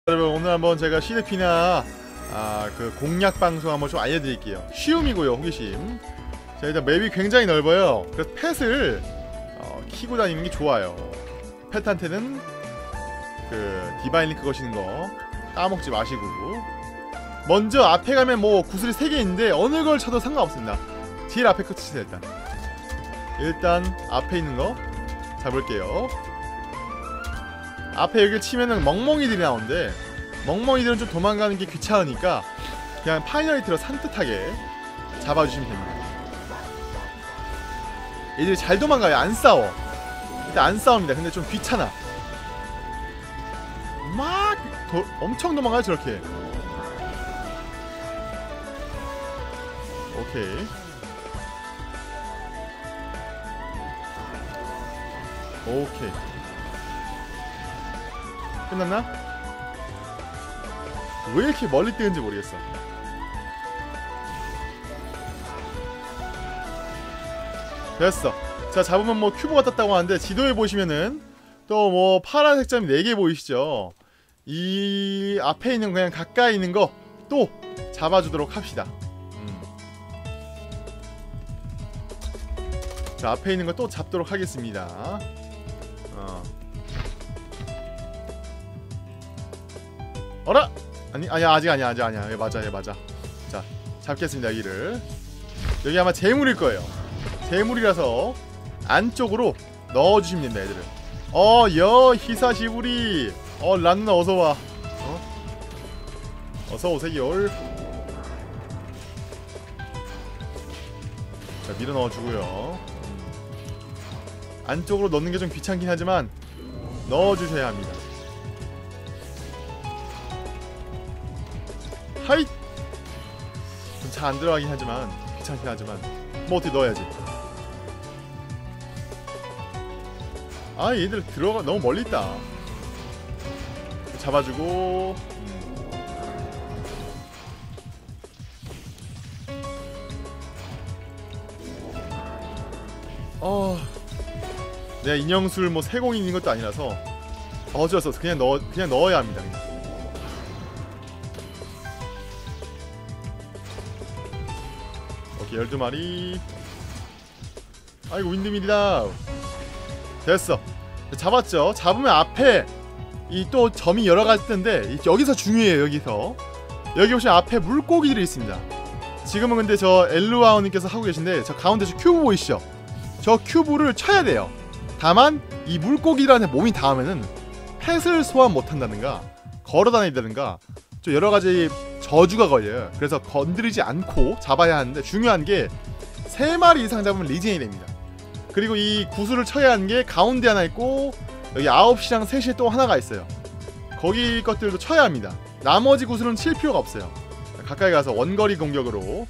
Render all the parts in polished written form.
여러분, 오늘 한번 제가 시네피나 그 공략 방송 한번 좀 알려드릴게요. 쉬움이고요, 호기심. 자, 일단 맵이 굉장히 넓어요. 그래서 펫을 키고 다니는 게 좋아요. 펫한테는 그 디바인 링크 거시는 거 까먹지 마시고, 먼저 앞에 가면 뭐 구슬이 3개 있는데 어느 걸 쳐도 상관없습니다. 제일 앞에 거 치세요. 일단 앞에 있는 거 잡을게요. 앞에 여기를 치면은 멍멍이들이 나오는데, 멍멍이들은 좀 도망가는 게 귀찮으니까 그냥 파이널히트로 산뜻하게 잡아주시면 됩니다. 얘들이 잘 도망가요. 안 싸워. 일단 안 싸웁니다. 근데 좀 귀찮아. 막 엄청 도망가요, 저렇게. 오케이. 오케이. 끝났나? 왜 이렇게 멀리 뛰는지 모르겠어. 됐어. 자, 잡으면 뭐 큐브가 떴다고 하는데, 지도에 보시면은 또 뭐 파란색 점이 4개 보이시죠? 이 앞에 있는 그냥 가까이 있는 거 또 잡아주도록 합시다. 자, 앞에 있는 거 또 잡도록 하겠습니다. 어라? 아니야, 아직 아니야. 얘 맞아. 자, 잡겠습니다, 여기를. 여기 아마 재물일 거예요. 재물이라서 안쪽으로 넣어주시면 됩니다, 애들을. 히사시부리. 란누나 어서와. 어서오세요. 자, 밀어 넣어주고요. 안쪽으로 넣는 게 좀 귀찮긴 하지만 넣어주셔야 합니다. 하이! 좀 잘 안 들어가긴 하지만, 귀찮긴 하지만 뭐 어떻게 넣어야지. 얘들 들어가 너무 멀리 있다. 잡아주고. 내가 인형술 뭐 세공이 있는 것도 아니라서 어쩔 수 없어. 그냥 넣어야 합니다. 그냥. 오케이, 12마리. 아이고, 윈드밀이다. 됐어. 잡았죠? 잡으면 앞에 이 또 점이 여러가지 뜨는데, 여기서 중요해요. 여기 보시면 앞에 물고기들이 있습니다. 지금은 근데 저 엘루아우님께서 하고 계신데, 저 가운데 저 큐브 보이시죠? 저 큐브를 쳐야 돼요. 다만 이 물고기들한테 몸이 닿으면은 펫을 소환 못한다든가 걸어다니다든가 좀 여러가지 저주가 걸려요. 그래서 건드리지 않고 잡아야 하는데, 중요한 게 3마리 이상 잡으면 리젠이 됩니다. 그리고 이 구슬을 쳐야 하는 게 가운데 하나 있고, 여기 9시랑 3시에 또 하나가 있어요. 거기 것들도 쳐야 합니다. 나머지 구슬은 칠 필요가 없어요. 가까이 가서 원거리 공격으로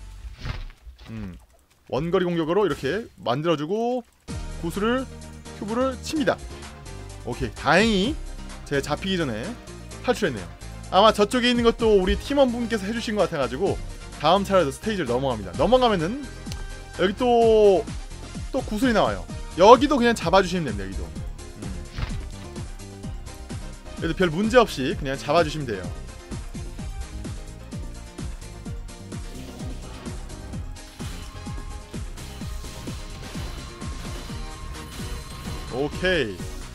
이렇게 만들어주고 큐브를 칩니다. 오케이, 다행히 제가 잡히기 전에 탈출했네요. 아마 저쪽에 있는 것도 우리 팀원분께서 해주신 것 같아가지고 다음 차례도 스테이지를 넘어갑니다. 넘어가면은 여기 또 구슬이 나와요. 여기도 그냥 잡아주시면 됩니다. 여기도 그래도 별 문제없이 그냥 잡아주시면 돼요. 오케이.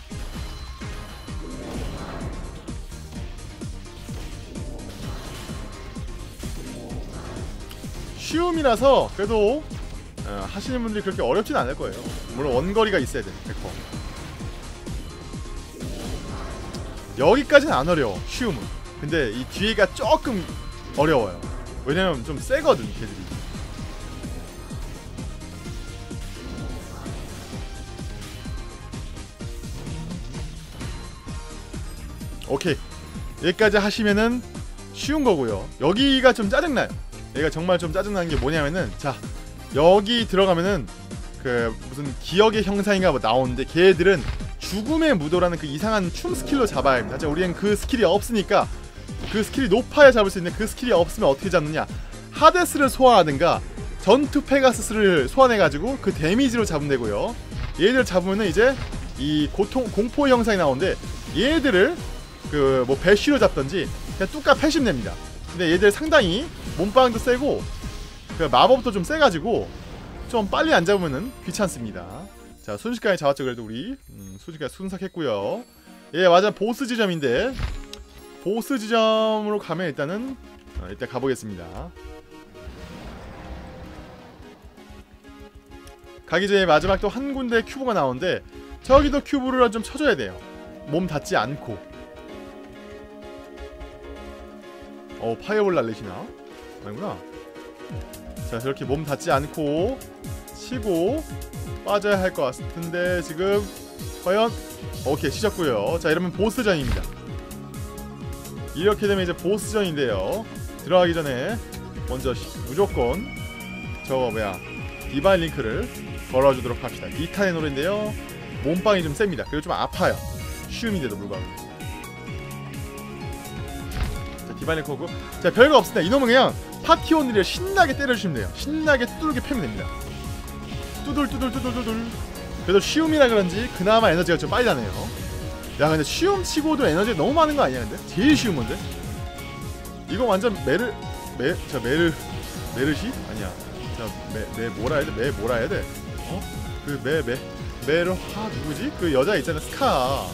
쉬움이라서 그래도 하시는 분들이 그렇게 어렵진 않을 거예요. 물론 원거리가 있어야 돼. 100%. 여기까지는 안 어려워, 쉬움은. 근데 이 뒤에가 조금 어려워요. 왜냐면 좀 세거든, 걔들이. 오케이, 여기까지 하시면은 쉬운 거고요. 여기가 좀 짜증나요. 여기가 정말 좀 짜증나는 게 뭐냐면은, 자, 여기 들어가면은 그 무슨 기억의 형상인가 뭐 나오는데, 걔들은 죽음의 무도라는 그 이상한 춤 스킬로 잡아야 합니다. 자, 우리는 그 스킬이 없으니까, 그 스킬이 높아야 잡을 수 있는데, 그 스킬이 없으면 어떻게 잡느냐, 하데스를 소환하든가 전투 페가수스를 소환해가지고 그 데미지로 잡으면 되고요. 얘들 잡으면은 이제 이 공포의 형상이 나오는데, 얘들을 그 뭐 배쉬로 잡던지 그냥 뚝딱 패시면 됩니다. 근데 얘들 상당히 몸빵도 세고 그 마법도 좀 세가지고 좀 빨리 안 잡으면은 귀찮습니다. 자, 순식간에 잡았죠. 그래도 우리 순식간에 순삭했고요. 예, 맞아, 보스 지점인데 보스 지점으로 가면 일단은 일단 가보겠습니다. 가기 전에 마지막 또 한 군데 큐브가 나오는데 저기도 큐브를 좀 쳐줘야 돼요. 몸 닿지 않고. 파이어볼 날리시나? 아니구나. 자, 저렇게 몸 닿지 않고 치고 빠져야 할 것 같은데 지금 과연 오케이, 치셨고요. 자, 이러면 보스전입니다. 이렇게 되면 이제 보스전인데요. 들어가기 전에 먼저 무조건 저거 뭐야, 디바인 링크를 걸어주도록 합시다. 니탄의 노래인데요. 몸빵이 좀 셉니다. 그리고 좀 아파요. 쉬움인데도 불구하고. 자, 디바인 링크 오고. 자, 별거 없습니다. 이놈은 그냥 파티원들이 신나게 때려주시면 돼요. 신나게 두들게 패면 됩니다. 뚜들뚜들뚜들뚜들. 그래도 쉬움이라 그런지 그나마 에너지가 좀 빨리 나네요. 야, 근데 쉬움 치고도 에너지가 너무 많은 거 아니야? 근데? 제일 쉬운 건데? 이거 완전 메르시? 아니야. 자, 뭐라 해야 돼? 뭐라 해야 돼? 메르하 누구지? 그 여자 있잖아, 스카.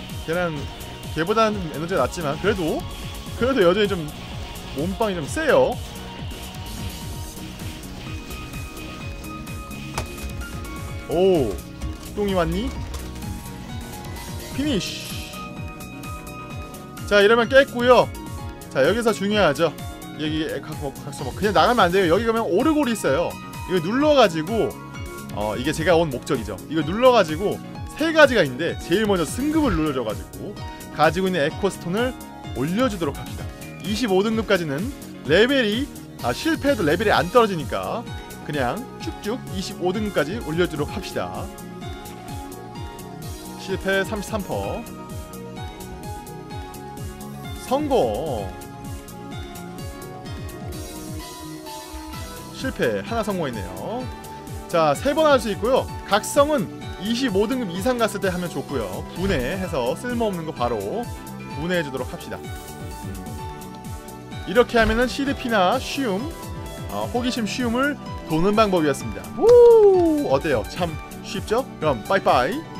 걔보다는 에너지가 낮지만 그래도 여전히 좀 몸빵이 좀 세요. 오, 똥이 왔니? 피니쉬. 자, 이러면 깼고요. 자, 여기서 중요하죠. 여기 각서 뭐 그냥 나가면 안 돼요. 여기 가면 오르골이 있어요. 이거 눌러가지고 이게 제가 온 목적이죠. 이거 눌러가지고 세 가지가 있는데 제일 먼저 승급을 눌러줘가지고 가지고 있는 에코스톤을 올려주도록 합시다. 25등급까지는 레벨이 실패해도 레벨이 안 떨어지니까 그냥 쭉쭉 25등급까지 올려주도록 합시다. 실패 33%. 성공. 실패 하나 성공했네요. 자, 3번 할 수 있고요. 각성은 25등급 이상 갔을 때 하면 좋고요. 분해해서 쓸모없는 거 바로 분해해주도록 합시다. 이렇게 하면은 CDP나 쉬움, 호기심 쉬움을 도는 방법이었습니다. 우, 어때요? 참 쉽죠? 그럼 빠이빠이.